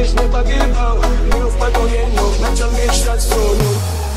жизнь не погибал. Был в погоне, но начал мечтать струну.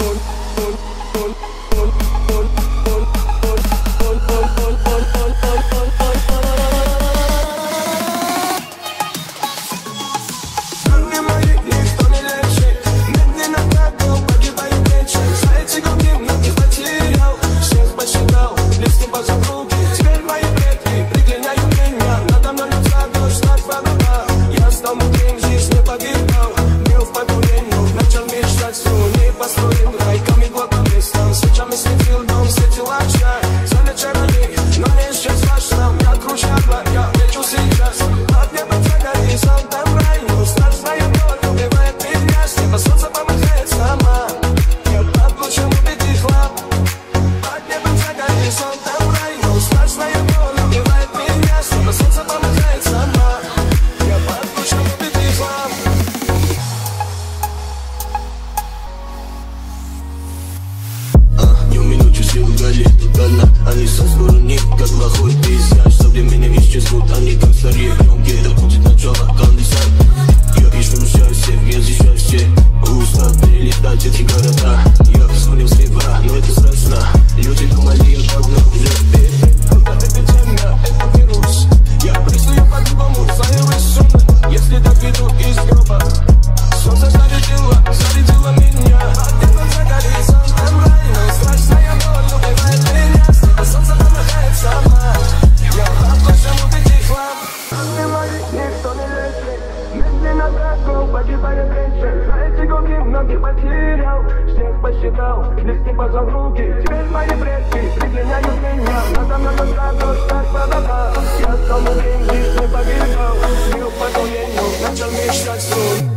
Они со стороны, как плохой пейзаж. Со временем исчезнут они, как старые громки. Это будет начало конца. Я ищу счастье, я за счастье. Устал перелетать эти города. Я вспомнил слева, но это страшно. Люди думали, я давно уже спит. Это эпидемия, это вирус. Я преследую по-другому, свою рисунок. Если так веду из гроба, солнце зарядило меня. Под за горизонтом рай, страшная боль убивает меня. Солнце помогает сама. Я попросим убить хлам. Никто не лечит. Медленно так погибает женщин. За эти годы многих потерял. Всех посчитал, листья пожал руки. Теперь мои предки приклиняют меня. Надо мной градус, так вода. Я стал мудрым, жизнь не погибал. Мир в погоне, начал мечтать струй.